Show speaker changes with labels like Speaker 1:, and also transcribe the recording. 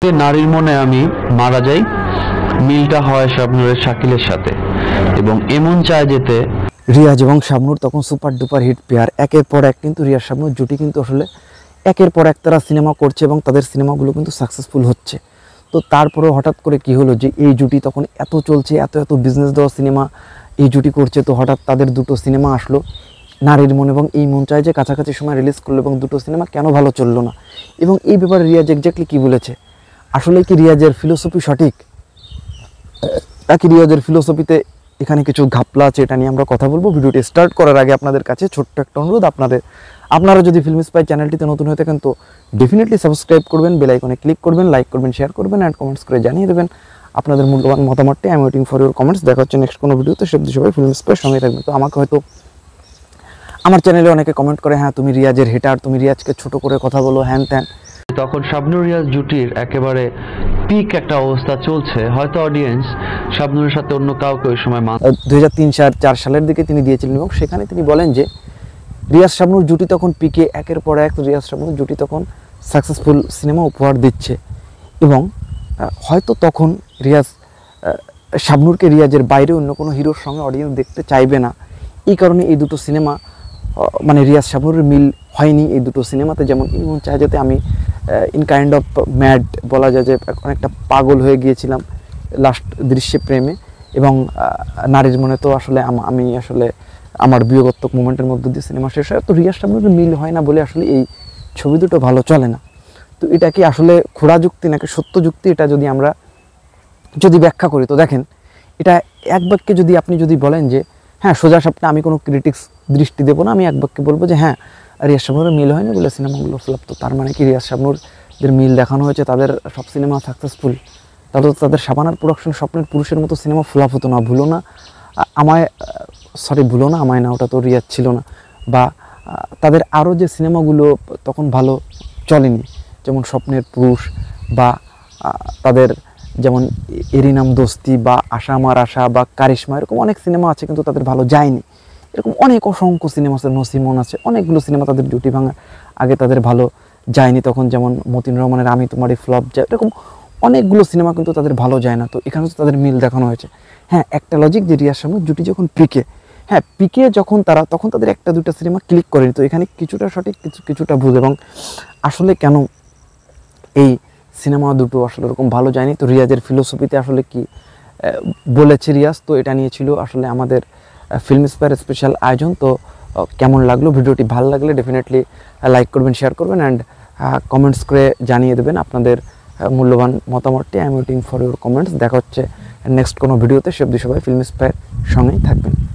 Speaker 1: ছবিতে নারীর মনে আমি মারা যাই মিলটা হয় শাবনূরের শাকিলের সাথে এবং এমন চায় যেতে
Speaker 2: রিয়াজ এবং শাবনূর তখন সুপার ডুপার হিট পেয়ার, একের পর এক কিন্তু রিয়াজ শাবনূর জুটি কিন্তু আসলে একের পর এক তারা সিনেমা করছে এবং তাদের সিনেমাগুলো কিন্তু সাকসেসফুল হচ্ছে। তো তারপরে হঠাৎ করে কি হলো যে এই জুটি তখন এত চলছে, এত এত বিজনেস দেওয়া সিনেমা এই জুটি করছে, তো হঠাৎ তাদের দুটো সিনেমা আসলো নারীর মন এবং এই মন চায় যে কাছাকাছি সময় রিলিজ করলো এবং দুটো সিনেমা কেন ভালো চললো না। এবং এই ব্যাপারে রিয়াজ এক্স্যাক্টলি কী বলেছে, আসলে কি রিয়াজের ফিলোসফি সঠিক নাকি রিয়াজের ফিলোসফিতে এখানে কিছু ঘাপলা আছে, এটা নিয়ে আমরা কথা বলবো। ভিডিওটি স্টার্ট করার আগে আপনাদের কাছে ছোট্ট একটা অনুরোধ, আপনারা যদি ফিল্ম স্পাই চ্যানেলটিতে নতুন হয়ে থাকেন তো ডেফিনেটলি সাবস্ক্রাইব করবেন, বেল আইকনে ক্লিক করবেন, লাইক করবেন, শেয়ার করবেন অ্যান্ড কমেন্টস করে জানিয়ে দেবেন আপনাদের মূল্যবান মতামতটি। I am waiting for your comments. দেখা হচ্ছে নেক্সট কোনো ভিডিওতে, সবাই ফিল্ম স্পাইয়ের সঙ্গে থাকবেন। তো আমাকে হয়তো আমার চ্যানেলে অনেকে কমেন্ট করে, হ্যাঁ তুমি রিয়াজের হেটার, তুমি রিয়াজকে ছোট করে কথা বলো, হ্যান ত্যান।
Speaker 1: তখন শাবনূর রিয়াজ জুটির একেবারে পিক একটা অবস্থা চলছে, হয়তো অডিয়েন্স শাবনূরের সাথে অন্য কাউকে ওই সময়
Speaker 2: 2003-4 সালের দিকে তিনি দিয়েছিলেন এবং সেখানে তিনি বলেন যে রিয়াজ শাবনূর জুটি তখন পিকে, একের পর এক রিয়াজ শাবনূর জুটি তখন সাকসেসফুল সিনেমা উপহার দিচ্ছে এবং হয়তো তখন রিয়াজ শাবনূরকে রিয়াজের বাইরে অন্য কোনো হিরোর সঙ্গে অডিয়েন্স দেখতে চাইবে না। এই কারণে এই দুটো সিনেমা মানে রিয়াজ শাবনূরের মিল হয়নি এই দুটো সিনেমাতে। যেমন ইমন চায় যেতে আমি ইন কাইন্ড অফ ম্যাড বলা যায় যে অনেকটা পাগল হয়ে গিয়েছিলাম লাস্ট দৃশ্যে প্রেমে, এবং নারীর মনে তো আসলে আমি আসলে আমার বিয়োগাত্মক মোমেন্টের মধ্যে দিয়ে সিনেমা শেষ হয়। তো রিয়াজ শাবনূরের মিল হয় না বলে আসলে এই ছবি দুটো ভালো চলে না। তো এটা কি আসলে খোড়া যুক্তি নাকি সত্য যুক্তি, এটা যদি আমরা ব্যাখ্যা করি তো দেখেন, এটা এক বাক্যে আপনি যদি বলেন যে হ্যাঁ সোজা সাপটা আমি কোনো ক্রিটিক্স দৃষ্টি দেবো না, আমি এক বাক্যে বলবো যে হ্যাঁ রিয়াজ শাবনূরের মিল হয়নি বলে সিনেমাগুলো ফ্লপ। তো তার মানে কি রিয়াজ শাবনূরদের মিল দেখানো হয়েছে, তাদের সব সিনেমা সাকসেসফুল, তাহলে তো তাদের শাবানার প্রোডাকশন স্বপ্নের পুরুষের মতো সিনেমা ফ্লপ হতো না। ভুলো না আমায় না, ওটা তো রিয়াজ ছিল না। বা তাদের আরও যে সিনেমাগুলো তখন ভালো চলেনি, যেমন স্বপ্নের পুরুষ বা তাদের যেমন এরই নাম দোস্তি বা আশা আমার আশা বা কারিশমা, এরকম অনেক সিনেমা আছে কিন্তু তাদের ভালো যায়নি। এরকম অনেক অসংখ্য সিনেমা আছে, নসিমন আছে, অনেকগুলো সিনেমা তাদের জুটি ভাঙার আগে তাদের ভালো যায়নি তখন, যেমন মতিন রহমানের আমি তোমারই ফ্লপ যায়, এরকম অনেকগুলো সিনেমা কিন্তু তাদের ভালো যায় না। তো এখানে তো তাদের মিল দেখানো হয়েছে। হ্যাঁ একটা লজিক যে রিয়াজ শাবনূর জুটি যখন পিকে, হ্যাঁ পিকে যখন তখন তাদের একটা দুটা সিনেমা ক্লিক করেনি। তো এখানে কিছুটা সঠিক কিছুটা ভুল, এবং আসলে কেন এই সিনেমা দুটো আসলে ওরকম ভালো যায়নি, তো রিয়াজের ফিলোসফিতে আসলে কি বলেছে রিয়াজ, তো এটা নিয়ে ছিল আসলে আমাদের ফিল্ম স্পায়ার স্পেশাল আয়োজন। তো কেমন লাগলো ভিডিওটি, ভালো লাগলে ডেফিনেটলি লাইক করবেন, শেয়ার করবেন অ্যান্ড কমেন্টস করে জানিয়ে দেবেন আপনাদের মূল্যবান মতামতটি। I am waiting for your comments. দেখা হচ্ছে নেক্সট কোনো ভিডিওতে, সবাই ফিল্ম স্পায়ার সঙ্গেই থাকবেন।